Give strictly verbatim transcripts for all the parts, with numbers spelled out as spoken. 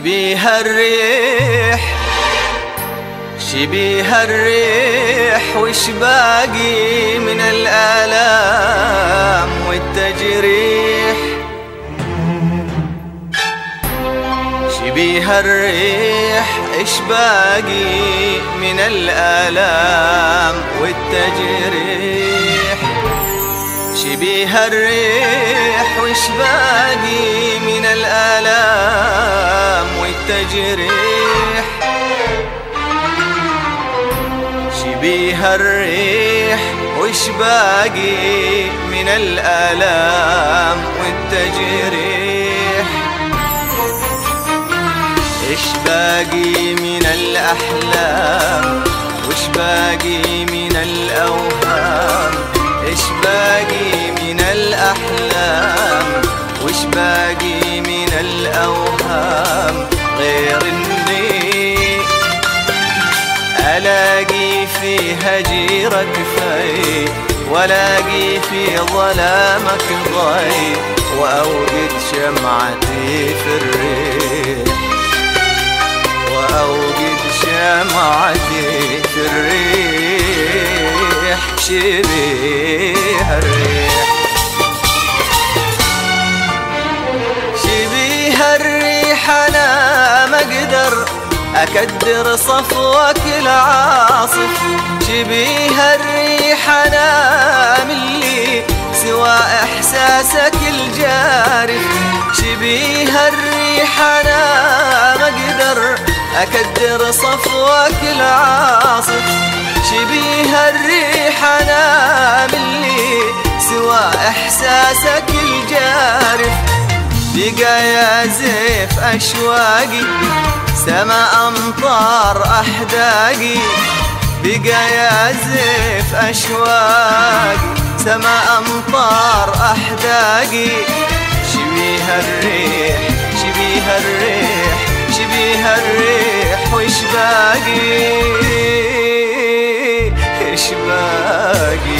شبيه الريح شبيه الريح، وش باقي من الآلام والتجريح؟ شبيه الريح، ايش باقي من الآلام والتجريح؟ شبيه الريح، وش باقي من الآلام والتجريح؟ شبيه الريح، وش باقي من الآلام والتجريح؟ ايش باقي من الأحلام، وش باقي من الأوهام؟ ايش باقي من الأحلام، وش باقي من الأوهام؟ غير اني ألاقي فيها جيرك في، ولاقي في ظلامك ضي، وأوقد شمعتي في الريح، وأوقد شمعتي في الريح. شبيه الريح شبيه الريح، أنا ما أقدر أكدر صفوك العاصف. شبيه الريح، أنا ملي سوى إحساسك الجارف. شبيه الريح، أنا ما أقدر أكدر صفوك العاصف. شبيه الريح، أنا ملي سوى إحساسك الجارف. بقى يا زيف أشواقي سما أمطار أحداقي. بقى يا زيف أشواقي سما أمطار أحداقي. شبيه الريح شبيه الريح شبيه الريح، وش باقي ايش باقي؟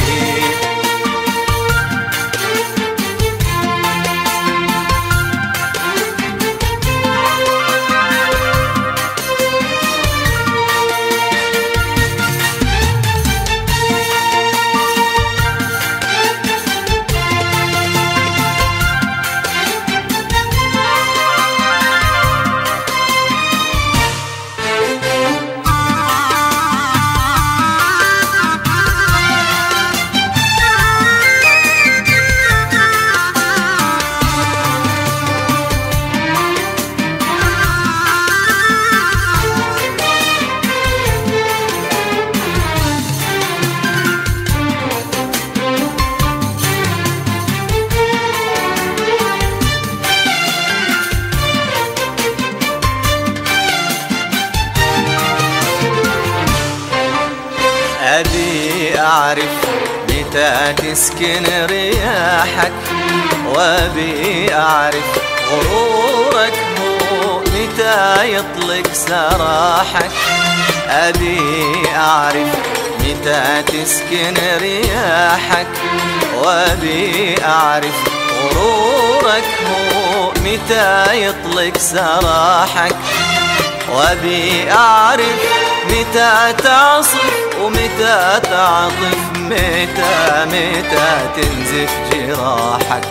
أبي أعرف متى تسكن رياحك، وأبي أعرف غرورك هو متى يطلق سراحك. أبي أعرف متى تسكن رياحك، وأبي أعرف غرورك هو متى يطلق سراحك. وأبي أعرف متى تعصف ومتى تعطف، متى متى تنزف جراحك.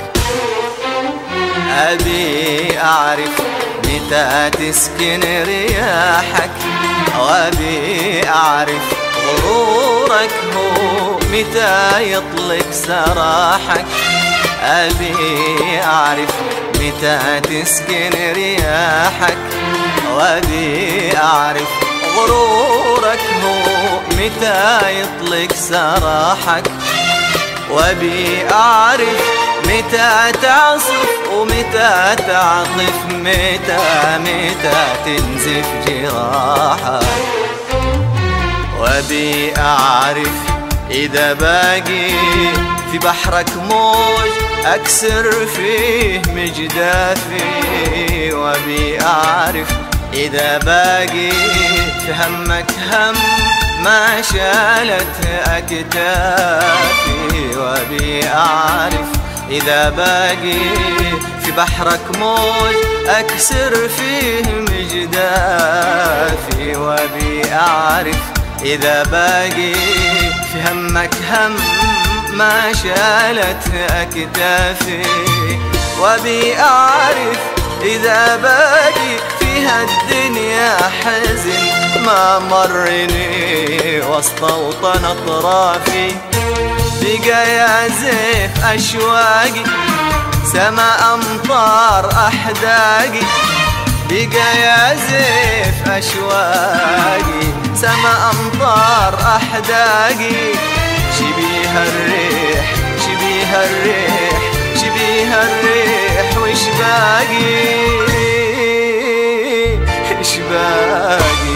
أبي أعرف متى تسكن رياحك، وأبي أعرف غرورك هو متى يطلق سراحك. أبي أعرف متى تسكن رياحك، وأبي أعرف غرورك هو متى يطلق سراحك. وأبي أعرف متى تعصف ومتى تعطف، متى متى تنزف جراحك. وأبي أعرف إذا باقي في بحرك موج أكسر فيه مجدافي. وأبي أعرف إذا باقي في همك هم ما شالت أكتافي. وأبي أعرف إذا باقي في بحرك موج أكسر فيه مجدافي، وأبي أعرف إذا باقي في همك هم ما شالت أكتافي، وأبي أعرف إذا باقي في هالدنيا حزن ما مرني واستوطن أطرافي. بقى يا زيف أشواقي سما أمطار أحداقي، بقى يا زيف أشواقي سما أمطار أحداقي، شبيه الريح شبيه الريح شبيه الريح وش باقي إيش باقي.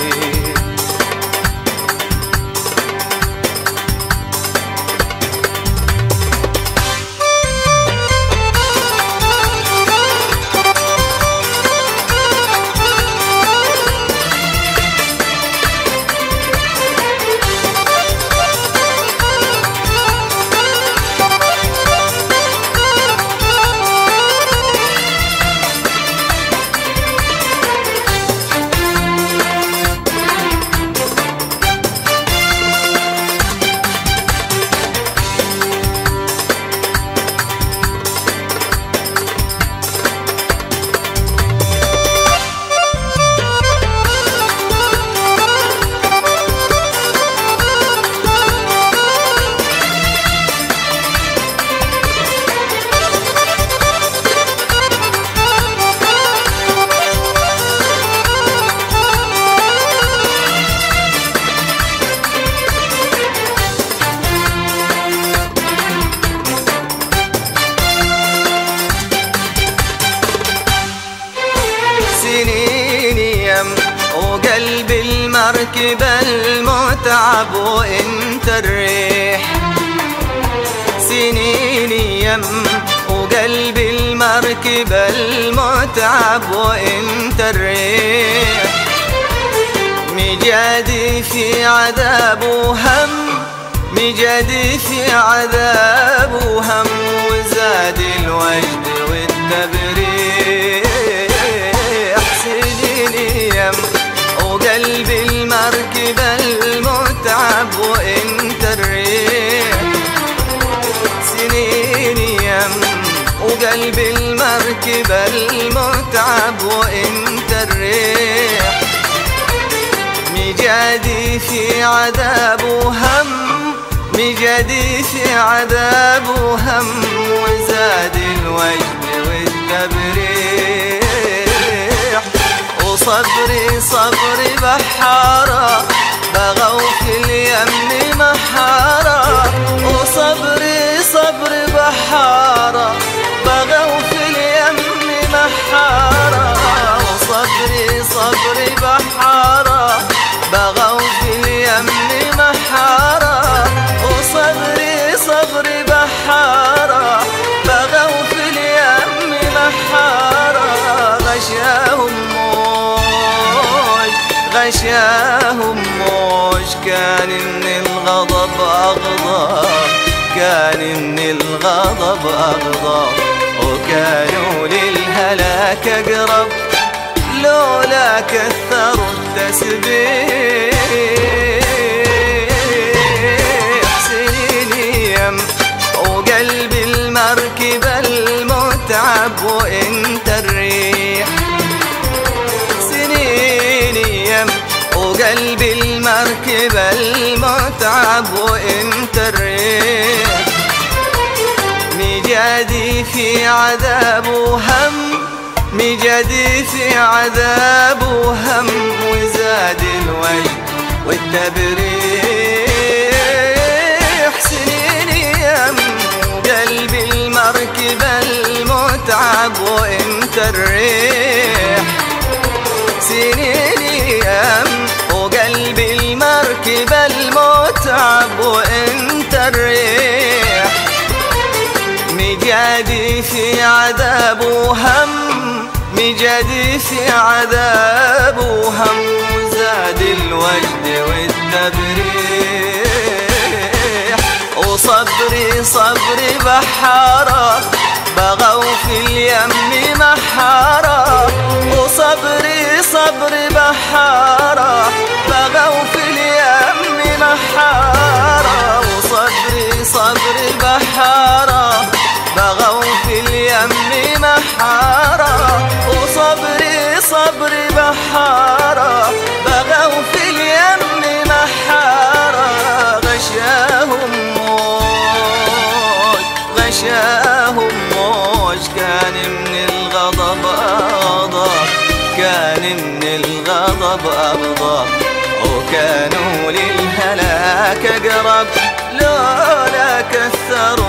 وقلبي المركب المتعب وانت الريح، سنين يم وقلبي المركب المتعب وانت الريح، مجادي في عذاب وهم مجادي في عذاب وهم، وزاد الوجد والتبريح. سنين يم وقلبي المركب المتعب وانت الريح، سنين يم وقلبي المركب المتعب وانت الريح، مجادي في عذاب وهم مجادي في عذاب وهم، وزاد الوجد والتبريح. وصبري صبري بحارة بغوا في اليمن محارة، وصبري صبري بحارة بغوا في اليمن محارة، وصبري صبري بحارة بغوا في اليمن محارة، وصبري صبري بحارة بغوا في اليمن محارة، غشاهم موج غشاهم موج كان إن الغضب أغضب، كان إن الغضب أغضب، وكانوا للهلاك أقرب لولا كثروا التسبيح. سنين يم وقلبي المركب المتعب وانت الريح، سنين يم وقلبي المركب المتعب وانت الريح، مجادي في عذاب وهم مجادي في عذاب وهم، وزاد الوجد والتبريح. سنين يم قلبي المركب المتعب وانت الريح، سنين يم وقلبي المركب المتعب وانت الريح، مجادي في عذاب وهم مجادي في عذاب وهم، وزاد الوجد والتبريح. وصبري صبري بحارة بغوا في اليم أقرب أبضى وكانوا للهلاك أقرب لولا كثروا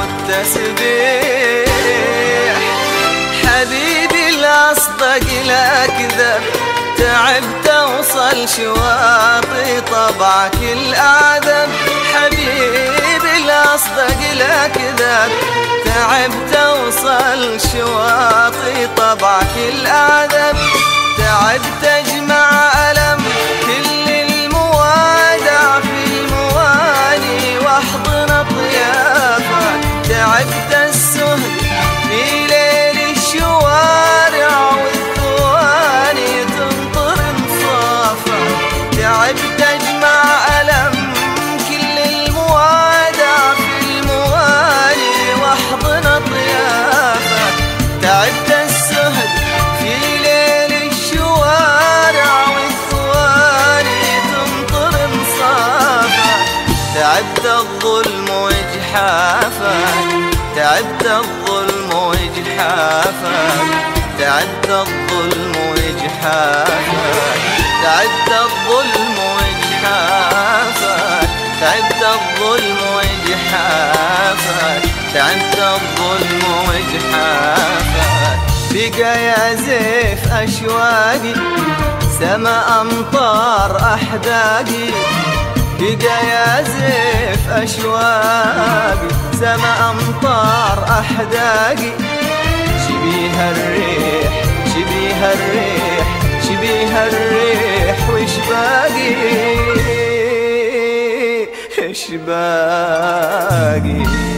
التسبيح. حبيبي الأصدق لا كذب تعبت أوصل شواطئ طبعك الأعذب. حبيبي الأصدق لا كذب تعبت أوصل شواطئ طبعك الأعذب. تعبت أجمع ألم كل الموادع في المواني واحضن أطيافك. تعبت السهد في ليل الشوارع والثواني تنطر انصافك. تعبت أجمع ألم كل الموادع في المواني واحضن أطيافك. تعبت السهد في ليل الشوارع والثواني تنطر انصافك. تعبت الظلم وإجحافك تعبت الظلم وإجحافك. تعبت الظلم وإجحافك تعبت الظلم وإجحافك. تعبت الظلم وإجحافك تعبت الظلم وإجحافك. بقى يا زيف أشواقي سما أمطار أحداقي. بقى يا زيف أشواقي سما أمطار أحداقي. شبيها الريح شبيها الريح شبيها الريح وش باقي إيش باقي.